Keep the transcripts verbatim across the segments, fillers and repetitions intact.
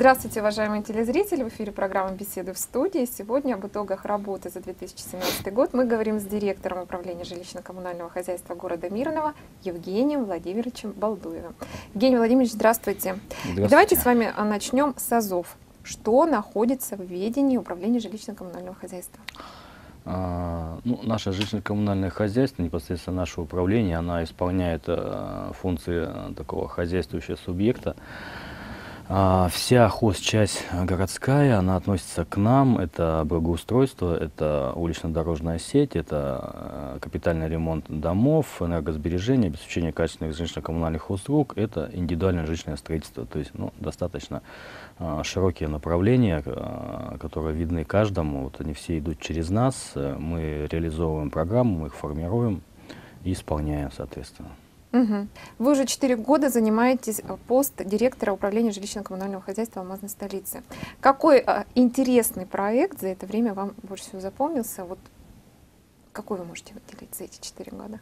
Здравствуйте, уважаемые телезрители! В эфире программа «Беседы в студии». Сегодня об итогах работы за две тысячи семнадцатый год мы говорим с директором управления жилищно-коммунального хозяйства города Мирного Евгением Владимировичем Балдуевым. Евгений Владимирович, здравствуйте. здравствуйте. Давайте с вами начнем с АЗОВ. Что находится в ведении управления жилищно-коммунального хозяйства? А, ну, наше жилищно-коммунальное хозяйство, непосредственно наше управление, она исполняет а, функции а, такого хозяйствующего субъекта. А, вся хозчасть городская, она относится к нам. Это благоустройство, это улично-дорожная сеть, это капитальный ремонт домов, энергосбережение, обеспечение качественных жилищно-коммунальных услуг, это индивидуальное жилищное строительство. То есть ну, достаточно а, широкие направления, а, которые видны каждому. Вот они все идут через нас. Мы реализовываем программу, мы их формируем и исполняем, соответственно. Угу. Вы уже четыре года занимаетесь пост директора управления жилищно-коммунального хозяйства Алмазной столицы. Какой а, интересный проект за это время вам больше всего запомнился? Вот какой вы можете выделить за эти четыре года?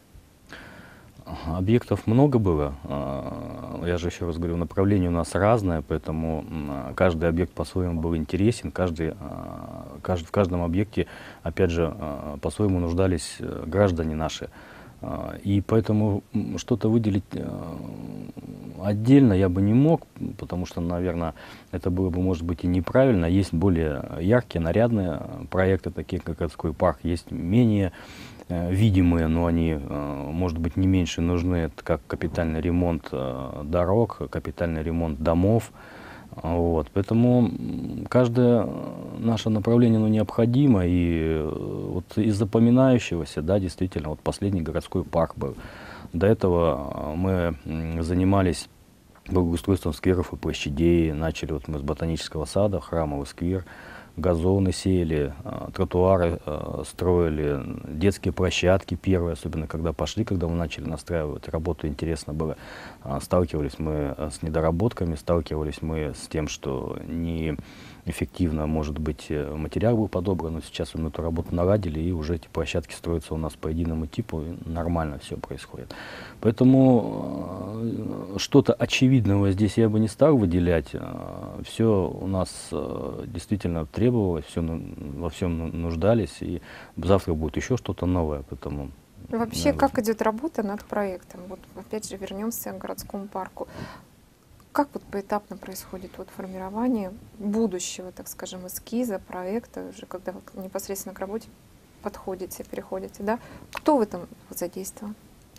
Объектов много было. Я же еще раз говорю, направление у нас разное, поэтому каждый объект по-своему был интересен. Каждый, каждый, в каждом объекте, опять же, по-своему нуждались граждане наши. И поэтому что-то выделить отдельно я бы не мог, потому что, наверное, это было бы, может быть, и неправильно. Есть более яркие, нарядные проекты, такие как городской парк, есть менее видимые, но они, может быть, не меньше нужны, это как капитальный ремонт дорог, капитальный ремонт домов. Вот, поэтому каждое наше направление ну, необходимо, и вот из запоминающегося, да, действительно, вот последний городской парк был. До этого мы занимались благоустройством скверов и площадей, начали вот мы с ботанического сада, храмовый сквер, газоны сеяли, тротуары строили, детские площадки первые, особенно когда пошли, когда мы начали настраивать работу, интересно было. Сталкивались мы с недоработками, сталкивались мы с тем, что неэффективно, может быть, материал был подобран, но сейчас мы эту работу наладили, и уже эти площадки строятся у нас по единому типу, и нормально все происходит. Поэтому что-то очевидного здесь я бы не стал выделять. Все у нас действительно требовалось, все, во всем нуждались, и завтра будет еще что-то новое. Поэтому, вообще, наверное, как идет работа над проектом? Вот опять же вернемся к городскому парку. Как вот поэтапно происходит вот формирование будущего, так скажем, эскиза, проекта, уже когда вы непосредственно к работе подходите, переходите, да? Кто в этом задействован?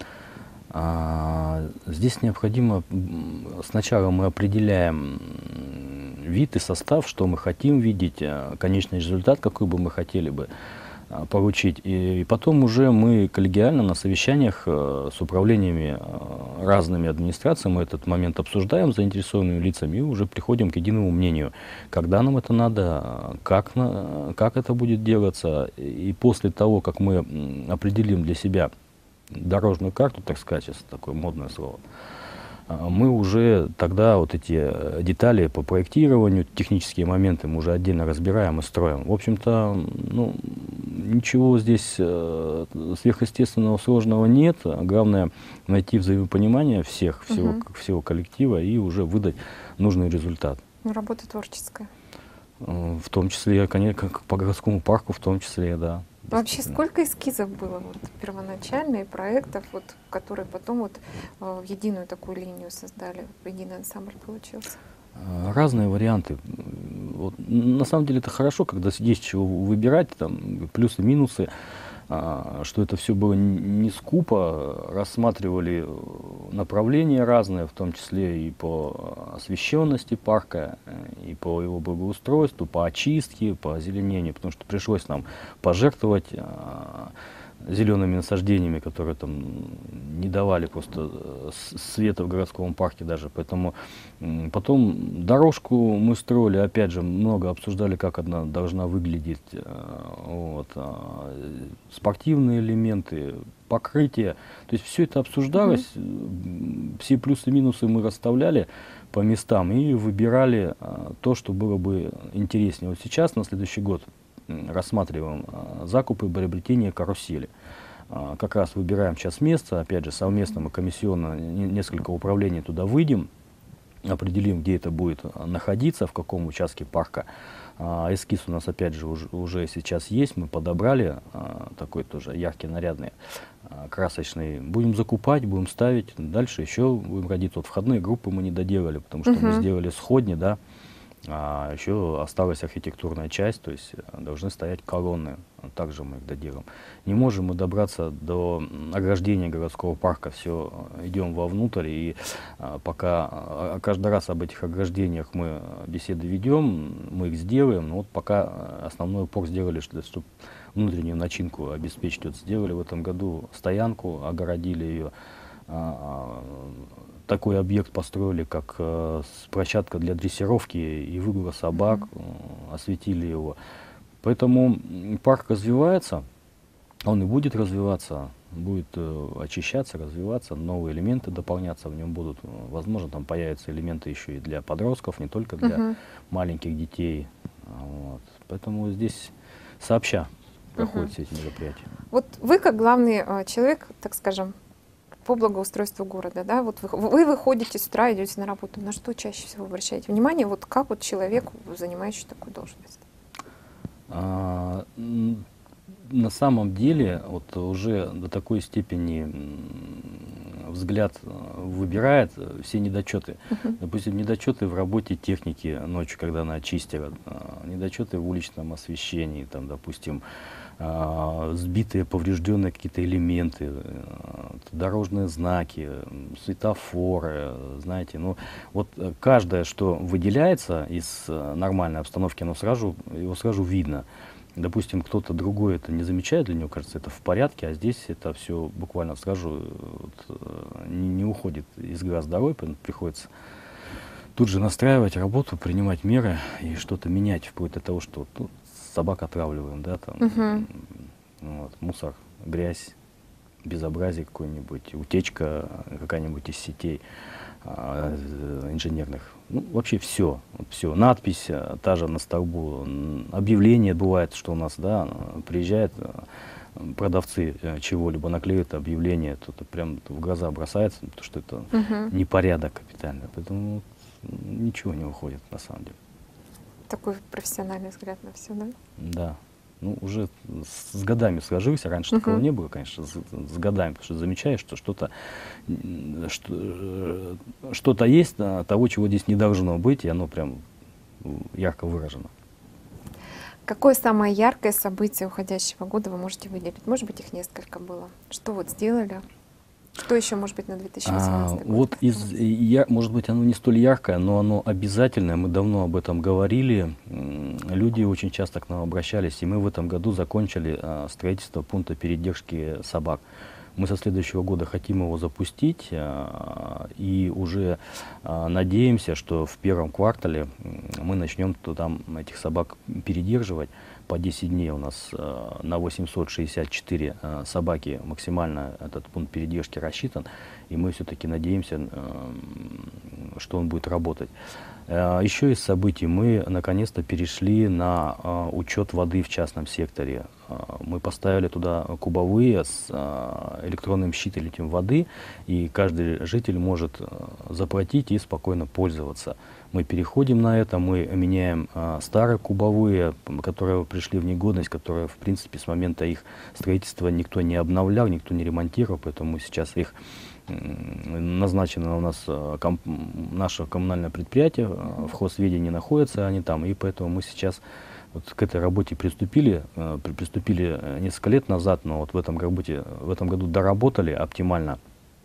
А, здесь необходимо, сначала мы определяем вид и состав, что мы хотим видеть, конечный результат, какой бы мы хотели бы получить. И потом уже мы коллегиально на совещаниях с управлениями разными администраций мы этот момент обсуждаем с заинтересованными лицами и уже приходим к единому мнению, когда нам это надо, как, как это будет делаться. И после того, как мы определим для себя дорожную карту, так сказать, это такое модное слово, мы уже тогда вот эти детали по проектированию, технические моменты мы уже отдельно разбираем и строим. В общем-то, ну, ничего здесь э, сверхъестественного, сложного нет. Главное найти взаимопонимание всех, всего, угу. всего коллектива и уже выдать нужный результат. Ну, работа творческая. В том числе, конечно, как по городскому парку, в том числе, да. Вообще, сколько эскизов было вот, первоначально и проектов, вот, которые потом вот, э, в единую такую линию создали, единый ансамбль получился? Разные варианты. Вот, на самом деле это хорошо, когда есть чего выбирать, там, плюсы, минусы, а, что это все было не скупо, рассматривали направления разные, в том числе и по освещенности парка, и по его благоустройству, по очистке, по озеленению, потому что пришлось нам пожертвовать а, зелеными насаждениями, которые там не давали просто света в городском парке даже. Поэтому потом дорожку мы строили, опять же, много обсуждали, как она должна выглядеть. Вот. Спортивные элементы, покрытие. То есть все это обсуждалось, mm-hmm. все плюсы и минусы мы расставляли по местам и выбирали то, что было бы интереснее. Вот сейчас, на следующий год, рассматриваем а, закупы и приобретение карусели. А, как раз выбираем сейчас место, опять же, совместно мы комиссионно не, несколько управлений туда выйдем, определим, где это будет находиться, в каком участке парка. А, эскиз у нас опять же уже, уже сейчас есть, мы подобрали а, такой тоже яркий, нарядный, а, красочный. Будем закупать, будем ставить, дальше еще будем родить. Вот входные группы мы не доделали, потому что Мгм. мы сделали сходни, да, а еще осталась архитектурная часть, то есть должны стоять колонны, также мы их доделаем. Не можем мы добраться до ограждения городского парка, все, идем вовнутрь, и а, пока а, каждый раз об этих ограждениях мы беседы ведем, мы их сделаем, но вот пока основной упор сделали, чтобы внутреннюю начинку обеспечить. Вот сделали в этом году стоянку, огородили ее. Такой объект построили, как э, площадка для дрессировки и выгула собак, э, осветили его. Поэтому парк развивается, он и будет развиваться, будет э, очищаться, развиваться, новые элементы дополняться в нем будут. Возможно, там появятся элементы еще и для подростков, не только для Мгм. маленьких детей. Вот. Поэтому здесь сообща проходят Мгм. все эти мероприятия. Вот вы как главный э, человек, так скажем, по благоустройству города, да, вот вы, вы выходите с утра, идете на работу, на что чаще всего обращаете внимание, вот как вот человек, занимающий такую должность? А, м, на самом деле, вот уже до такой степени м, взгляд э, выбирает э, все недочеты. Мгм. Допустим, недочеты в работе техники ночью, когда она чистила, а, недочеты в уличном освещении, там, допустим, а, сбитые, поврежденные какие-то элементы, э, дорожные знаки, м, светофоры, э, знаете, ну, вот э, каждое, что выделяется из э, нормальной обстановки, оно сразу, его сразу видно. Допустим, кто-то другой это не замечает, для него кажется это в порядке, а здесь это все буквально сразу э, вот, э, не, не уходит из глаз долой, поэтому приходится тут же настраивать работу, принимать меры и что-то менять, вплоть до того, что ну, собак отравливаем, да, там, Мгм. м, вот, мусор, грязь, безобразие какое-нибудь, утечка какая-нибудь из сетей а, э, инженерных. Ну, вообще все, все. Надпись а, та же на столбу, м, объявление бывает, что у нас, да, приезжают а, продавцы э, чего-либо, наклеят объявление, то это прям в глаза бросается, потому что это Мгм. непорядок капитальный. Поэтому ничего не уходит на самом деле. Такой профессиональный взгляд на все, да? Да. Ну, уже с, с годами сложился. Раньше такого Мгм. не было, конечно, с, с годами, потому что замечаешь, что что-то м, что, э, что-то есть а, того, чего здесь не должно быть, и оно прям м, ярко выражено. Какое самое яркое событие уходящего года вы можете выделить? Может быть, их несколько было. Что вот сделали? Что еще, может быть, на две тысячи А, восемнадцатый год вот из, осталось? я, может быть, оно не столь яркое, но оно обязательное. Мы давно об этом говорили. М, Люди очень часто к нам обращались, и мы в этом году закончили а, строительство пункта передержки собак. Мы со следующего года хотим его запустить а, и уже а, надеемся, что в первом квартале м, мы начнем то там этих собак передерживать. По десять дней у нас э, на восемьсот шестьдесят четыре э, собаки максимально этот пункт передержки рассчитан, и мы все-таки надеемся, э, что он будет работать. Э, еще из событий мы наконец-то перешли на э, учет воды в частном секторе. Э, мы поставили туда кубовые с э, электронным считывателем воды, и каждый житель может э, заплатить и спокойно пользоваться. Мы переходим на это, мы меняем а, старые кубовые, которые пришли в негодность, которые, в принципе, с момента их строительства никто не обновлял, никто не ремонтировал, поэтому сейчас их м, назначено у нас а, ком, наше коммунальное предприятие, а, в хозведении находятся они там, и поэтому мы сейчас вот к этой работе приступили, а, при- приступили несколько лет назад, но вот в этом, работе, в этом году доработали оптимально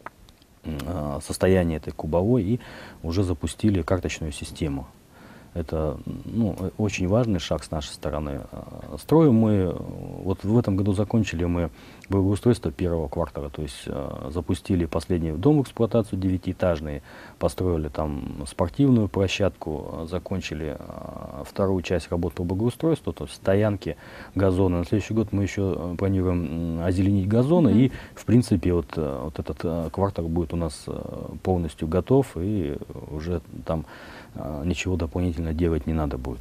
э, состояние этой кубовой и уже запустили карточную систему. Это ну, э, очень важный шаг с нашей стороны. Э, Строим мы, э, вот в этом году закончили мы благоустройство первого квартала, то есть э, запустили последний дом в эксплуатацию девятиэтажный, построили там спортивную площадку, э, закончили э, вторую часть работ по благоустройству, то есть стоянки, газоны. На следующий год мы еще э, планируем м, озеленить газоны, Мгм. и в принципе вот, э, вот этот э, квартал будет у нас э, полностью готов, и уже там а, ничего дополнительно делать не надо будет.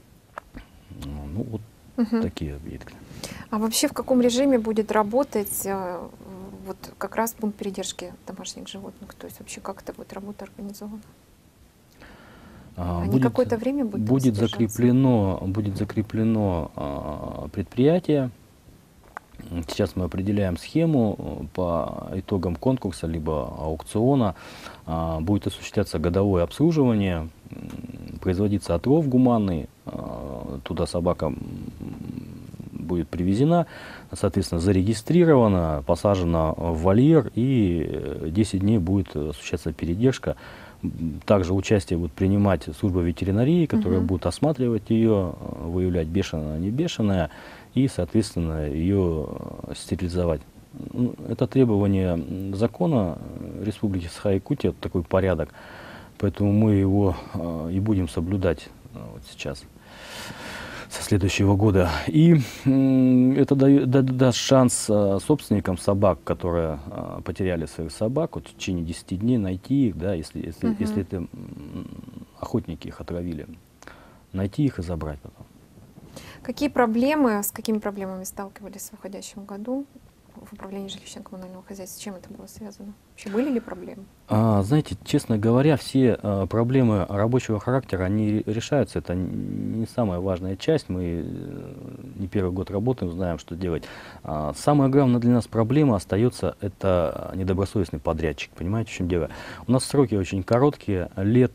Ну, вот Мгм. такие объекты. А вообще в каком режиме будет работать э, вот как раз пункт передержки домашних животных? То есть вообще как это будет работа организована? Они будет, какое-то время будут будет содержаться? закреплено, будет закреплено а, предприятие. Сейчас мы определяем схему по итогам конкурса либо аукциона. А, будет осуществляться годовое обслуживание, производиться отлов гуманный, а, туда собака будет привезена, соответственно, зарегистрирована, посажена в вольер, и десять дней будет осуществляться передержка. Также участие будет принимать служба ветеринарии, которая угу. будет осматривать ее, выявлять, бешеная, не бешеная, и, соответственно, ее стерилизовать. Это требование закона Республики Саха-Якутия, такой порядок, поэтому мы его и будем соблюдать вот сейчас, со следующего года. И это дает, даст шанс собственникам собак, которые потеряли своих собак, вот в течение десяти дней найти их, да, если, если, угу. если это охотники их отравили, найти их и забрать потом. Какие проблемы, с какими проблемами сталкивались в уходящем году в управлении жилищно-коммунального хозяйства? С чем это было связано? Вообще были ли проблемы? А, знаете, честно говоря, все а, проблемы рабочего характера, они решаются. Это не самая важная часть. Мы не первый год работаем, знаем, что делать. А, самая главная для нас проблема остается — это недобросовестный подрядчик. Понимаете, в чем дело? У нас сроки очень короткие,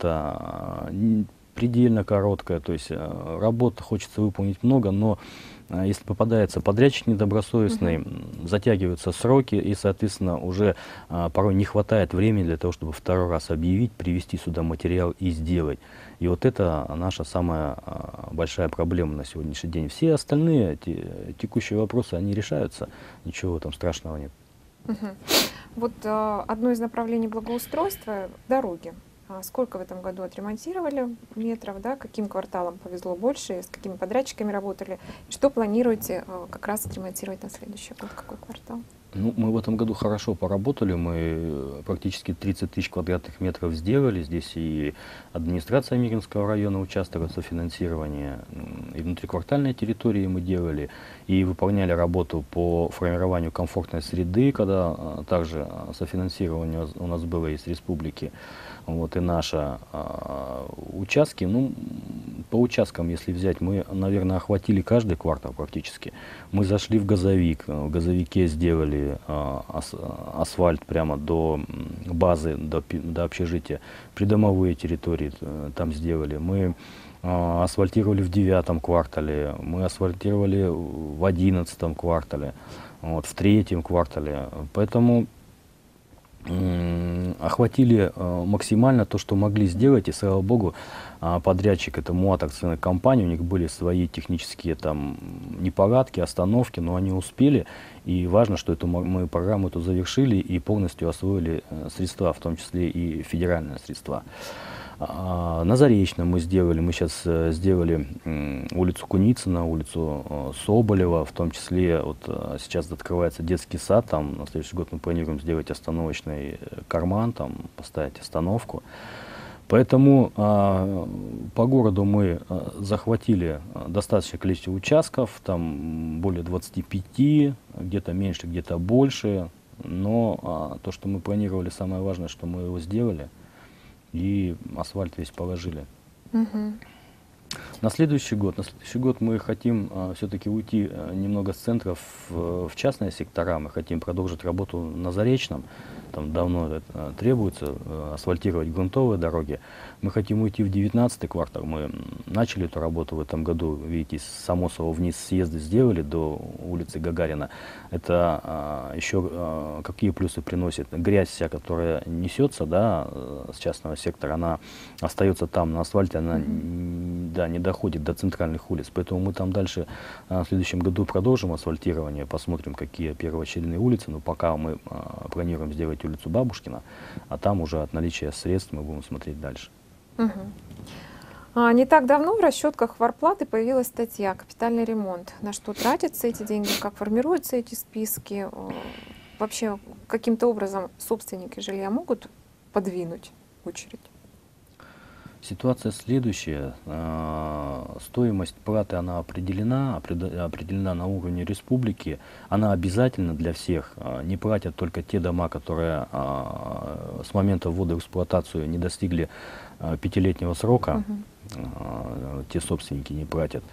лето предельно короткое, то есть работы хочется выполнить много, но если попадается подрядчик недобросовестный, uh-huh. затягиваются сроки, и, соответственно, уже а, порой не хватает времени для того, чтобы второй раз объявить, привезти сюда материал и сделать. И вот это наша самая а, большая проблема на сегодняшний день. Все остальные те, текущие вопросы, они решаются, ничего там страшного нет. Uh-huh. Вот а, одно из направлений благоустройства — дороги. Сколько в этом году отремонтировали метров, да, каким кварталам повезло больше, с какими подрядчиками работали, и что планируете как раз отремонтировать на следующий год, какой квартал? Ну, мы в этом году хорошо поработали, мы практически тридцать тысяч квадратных метров сделали. Здесь и администрация Миринского района участвовала в софинансировании, и внутриквартальные территории мы делали, и выполняли работу по формированию комфортной среды, когда также софинансирование у нас было из республики. Вот, и наши а, участки, ну, по участкам, если взять, мы, наверное, охватили каждый квартал практически. Мы зашли в газовик, в газовике сделали а, ас, асфальт прямо до базы, до, до общежития, придомовые территории там сделали. Мы а, асфальтировали в девятом квартале, мы асфальтировали в одиннадцатом квартале, вот, в третьем квартале, поэтому охватили э, максимально то, что могли сделать, и, слава богу, э, подрядчик — это МУАТ акционерная компания, у них были свои технические там неполадки, остановки, но они успели, и важно, что эту, мы программу эту завершили и полностью освоили э, средства, в том числе и федеральные средства. На Заречном мы сделали, мы сейчас сделали улицу Куницына, улицу Соболева, в том числе вот сейчас открывается детский сад, там на следующий год мы планируем сделать остановочный карман, там поставить остановку. Поэтому а, по городу мы а, захватили достаточное количество участков, там более двадцати пяти, где-то меньше, где-то больше, но а, то, что мы планировали, самое важное, что мы его сделали. И асфальт весь положили. Uh-huh. На следующий год, на следующий год мы хотим а, все-таки уйти а, немного с центров в, в частные сектора. Мы хотим продолжить работу на Заречном. Там давно это требуется, а, асфальтировать грунтовые дороги. Мы хотим уйти в девятнадцатый квартал. Мы начали эту работу в этом году. Видите, с Самосова вниз съезды сделали до улицы Гагарина. Это а, еще а, какие плюсы приносит? Грязь вся, которая несется, да, с частного сектора, она остается там на асфальте, она mm-hmm. да, не доходит до центральных улиц. Поэтому мы там дальше а, в следующем году продолжим асфальтирование, посмотрим, какие первоочередные улицы. Но пока мы а, планируем сделать улицу Бабушкина, а там уже от наличия средств мы будем смотреть дальше. Угу. А, не так давно в расчетках варплаты появилась статья «Капитальный ремонт». На что тратятся эти деньги, как формируются эти списки? Вообще, каким-то образом собственники жилья могут подвинуть очередь? Ситуация следующая. Стоимость платы, она определена, определена на уровне республики. Она обязательна для всех. Не платят только те дома, которые с момента ввода в эксплуатацию не достигли пятилетнего срока. Uh-huh. Те собственники не платят.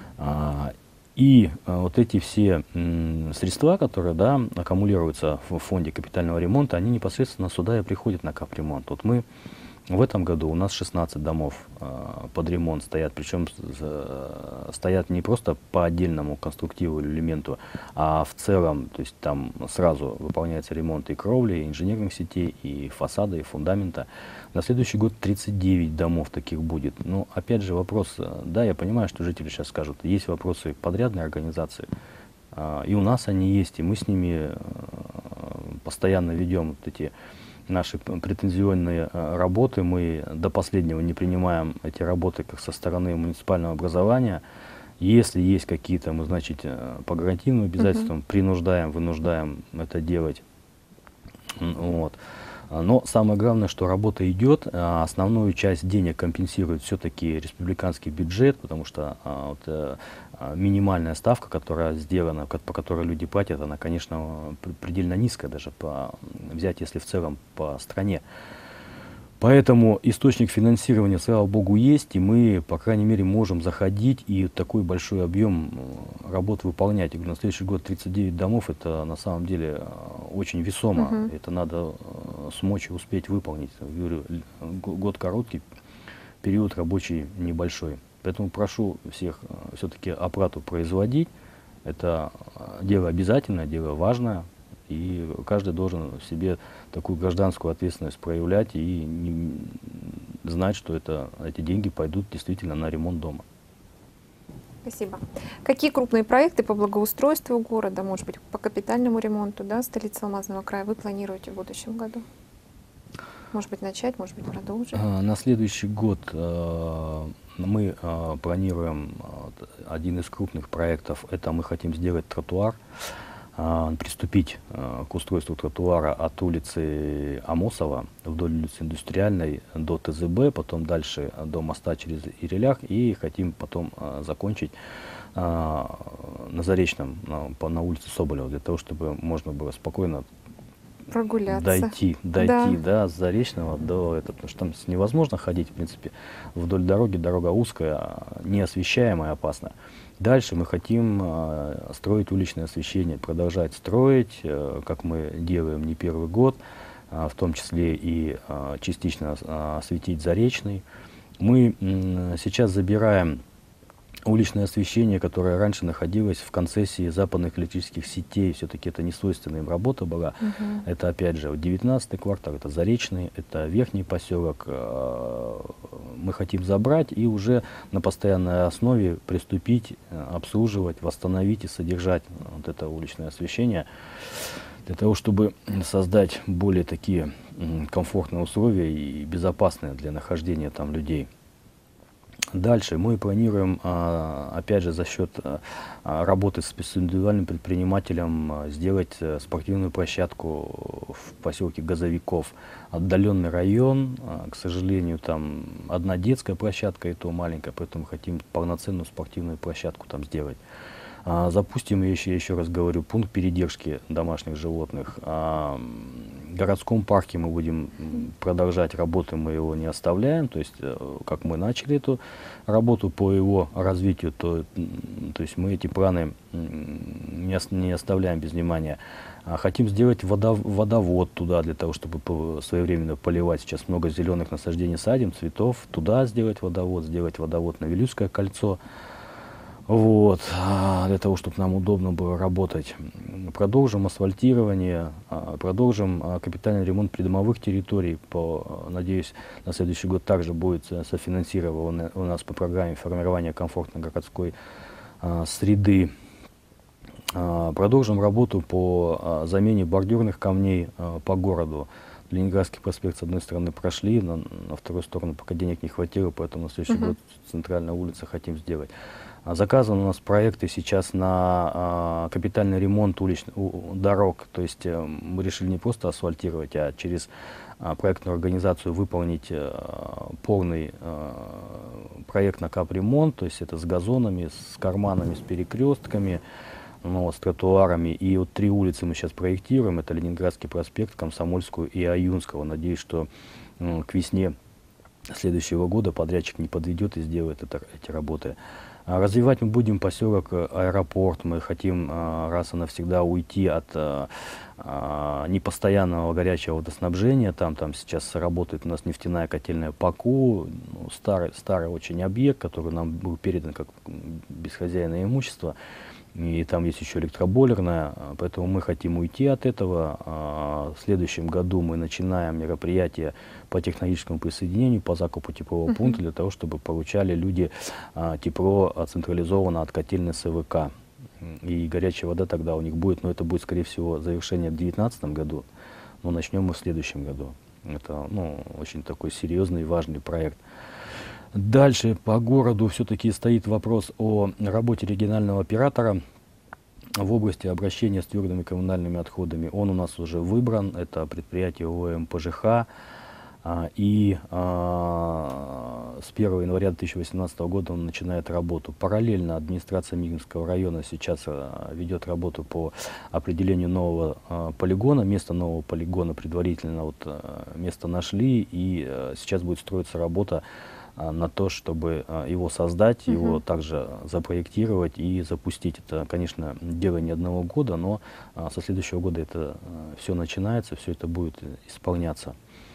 И вот эти все средства, которые, да, аккумулируются в фонде капитального ремонта, они непосредственно сюда и приходят на капремонт. Вот мы в этом году, у нас шестнадцать домов э, под ремонт стоят, причем э, стоят не просто по отдельному конструктиву или элементу, а в целом, то есть там сразу выполняется ремонт и кровли, и инженерных сетей, и фасада, и фундамента. На следующий год тридцать девять домов таких будет. Но опять же вопрос, да, я понимаю, что жители сейчас скажут, есть вопросы подрядной организации, э, и у нас они есть, и мы с ними э, постоянно ведем вот эти наши претензионные работы. Мы до последнего не принимаем эти работы как со стороны муниципального образования. Если есть какие-то, мы, значит, по гарантийным обязательствам, uh-huh. принуждаем, вынуждаем это делать. Вот. Но самое главное, что работа идет, а основную часть денег компенсирует все-таки республиканский бюджет, потому что а, вот, а, минимальная ставка, которая сделана, по которой люди платят, она, конечно, предельно низкая, даже по, взять, если в целом по стране. Поэтому источник финансирования, слава богу, есть, и мы, по крайней мере, можем заходить и такой большой объем работ выполнять. И на следующий год тридцать девять домов, это на самом деле очень весомо. Uh-huh. Это надо смочь и успеть выполнить. Говорю, год короткий, период рабочий небольшой. Поэтому прошу всех все-таки оплату производить. Это дело обязательное, дело важное. И каждый должен в себе такую гражданскую ответственность проявлять и не, знать, что это, эти деньги пойдут действительно на ремонт дома. Спасибо. Какие крупные проекты по благоустройству города, может быть, по капитальному ремонту, да, столицы Алмазного края вы планируете в будущем году? Может быть, начать, может быть, продолжить? На следующий год мы планируем один из крупных проектов. Это мы хотим сделать тротуар. Приступить к устройству тротуара от улицы Амосова вдоль улицы Индустриальной до ТЗБ, потом дальше до моста через Ирелях, и хотим потом закончить на Заречном, на, на улице Соболева, для того, чтобы можно было спокойно прогуляться. Дойти, дойти, да. Да, с Заречного до этого, потому что там невозможно ходить, в принципе, вдоль дороги, дорога узкая, неосвещаемая, опасная. Дальше мы хотим э, строить уличное освещение, продолжать строить, э, как мы делаем не первый год, э, в том числе и э, частично э, осветить Заречный. Мы э, сейчас забираем уличное освещение, которое раньше находилось в концессии западных электрических сетей. Все-таки это не свойственная им работа была. Uh-huh. Это, опять же, девятнадцатый квартал, это Заречный, это Верхний поселок. Мы хотим забрать и уже на постоянной основе приступить, обслуживать, восстановить и содержать вот это уличное освещение, для того, чтобы создать более такие комфортные условия и безопасные для нахождения там людей. Дальше мы планируем, опять же, за счет работы с индивидуальным предпринимателем сделать спортивную площадку в поселке Газовиков. Отдаленный район, к сожалению, там одна детская площадка, и то маленькая, поэтому хотим полноценную спортивную площадку там сделать. Запустим, еще, еще раз говорю, пункт передержки домашних животных. В городском парке мы будем продолжать работу, мы его не оставляем. То есть, как мы начали эту работу по его развитию, то, то есть мы эти планы не, не оставляем без внимания. Хотим сделать водов, водовод туда, для того, чтобы своевременно поливать. Сейчас много зеленых насаждений садим, цветов. Туда сделать водовод, сделать водовод на Вилюйское кольцо. Вот, для того, чтобы нам удобно было работать. Продолжим асфальтирование, продолжим капитальный ремонт придомовых территорий. По, надеюсь, на следующий год также будет софинансировано у нас по программе формирования комфортной городской среды. Продолжим работу по замене бордюрных камней по городу. Ленинградский проспект с одной стороны прошли, на, на вторую сторону пока денег не хватило, поэтому на следующий uh-huh. год центральная улица хотим сделать. Заказаны у нас проекты сейчас на а, капитальный ремонт уличных дорог. То есть а, мы решили не просто асфальтировать, а через а, проектную организацию выполнить а, полный а, проект на капремонт. То есть это с газонами, с карманами, с перекрестками, ну, с тротуарами. И вот три улицы мы сейчас проектируем. Это Ленинградский проспект, Комсомольскую и Аюнского. Надеюсь, что ну, к весне следующего года подрядчик не подведет и сделает это, эти работы. Развивать мы будем поселок Аэропорт. Мы хотим а, раз и навсегда уйти от а, а, непостоянного горячего водоснабжения. Там, там сейчас работает у нас нефтяная котельная ПАКУ, ну, старый, старый очень объект, который нам был передан как безхозяйное имущество. И там есть еще электробойлерная, поэтому мы хотим уйти от этого. В следующем году мы начинаем мероприятие по технологическому присоединению, по закупу теплового uh-huh. пункта, для того, чтобы получали люди тепло централизованно от котельной СВК. И горячая вода тогда у них будет, но это будет, скорее всего, завершение в две тысячи девятнадцатом году, но начнем мы в следующем году. Это ну, очень такой серьезный и важный проект. Дальше по городу все-таки стоит вопрос о работе регионального оператора в области обращения с твердыми коммунальными отходами. Он у нас уже выбран, это предприятие ООО МПЖХ. И а, с первого января две тысячи восемнадцатого года он начинает работу. Параллельно администрация Мигинского района сейчас а, ведет работу по определению нового а, полигона. Место нового полигона предварительно вот, а, место нашли, и а, сейчас будет строиться работа на то, чтобы его создать, uh-huh. его также запроектировать и запустить. Это, конечно, дело не одного года, но со следующего года это все начинается, все это будет исполняться.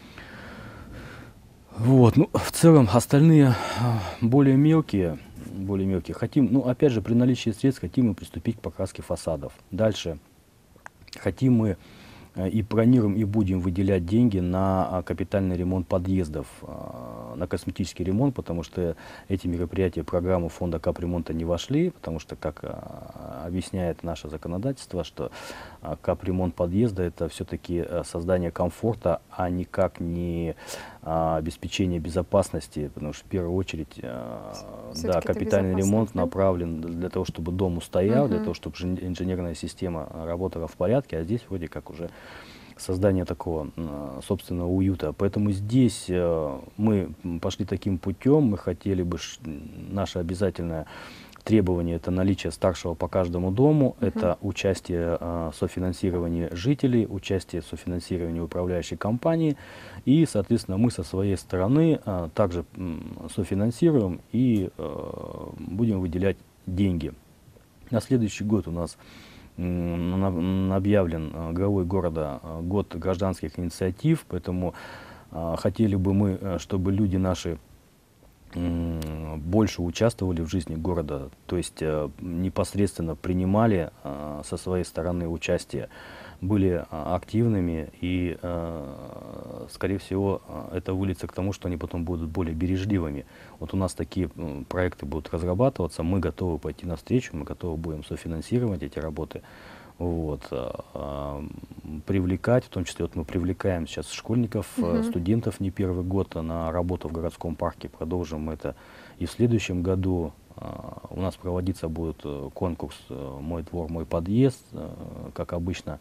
Вот, ну, в целом остальные более мелкие, более мелкие. Хотим, ну, опять же, при наличии средств хотим мы приступить к покраске фасадов. Дальше хотим мы и планируем, и будем выделять деньги на капитальный ремонт подъездов, на косметический ремонт, потому что эти мероприятия, программу фонда капремонта не вошли, потому что, как объясняет наше законодательство, что капремонт подъезда — это все-таки создание комфорта, а никак не обеспечение безопасности, потому что в первую очередь да, капитальный ремонт направлен для того, чтобы дом устоял, uh-huh. для того, чтобы инженерная система работала в порядке, а здесь вроде как уже создание такого собственного уюта. Поэтому здесь мы пошли таким путем, мы хотели бы, наше обязательное требование — это наличие старшего по каждому дому, uh-huh. это участие э, софинансирования жителей, участие софинансирования управляющей компании, и, соответственно, мы со своей стороны э, также э, софинансируем и э, будем выделять деньги. На следующий год у нас э, объявлен э, главой города э, год гражданских инициатив, поэтому э, хотели бы мы, чтобы люди наши больше участвовали в жизни города, то есть э, непосредственно принимали э, со своей стороны участие, были э, активными, и, э, скорее всего, э, это выльется к тому, что они потом будут более бережливыми. Вот у нас такие э, проекты будут разрабатываться, мы готовы пойти навстречу, мы готовы будем софинансировать эти работы. Вот, а, привлекать, в том числе вот мы привлекаем сейчас школьников, uh-huh. студентов не первый год на работу в городском парке, продолжим это и в следующем году. А, у нас проводиться будет конкурс «Мой двор, мой подъезд», а, как обычно.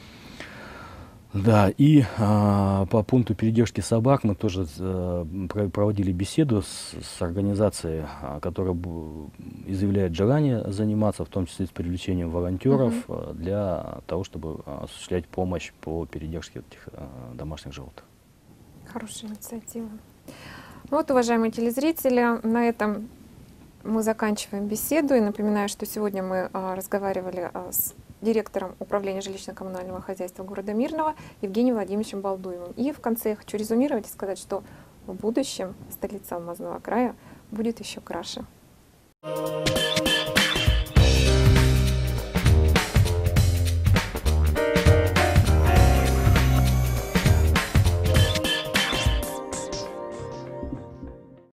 Да, и а, по пункту передержки собак мы тоже а, проводили беседу с, с организацией, а, которая изъявляет желание заниматься, в том числе с привлечением волонтеров, uh-huh. а, для того, чтобы осуществлять помощь по передержке этих а, домашних животных. Хорошая инициатива. Ну вот, уважаемые телезрители, на этом мы заканчиваем беседу. И напоминаю, что сегодня мы а, разговаривали а, с директором управления жилищно-коммунального хозяйства города Мирного Евгением Владимировичем Балдуевым. И в конце я хочу резюмировать и сказать, что в будущем столица Алмазного края будет еще краше.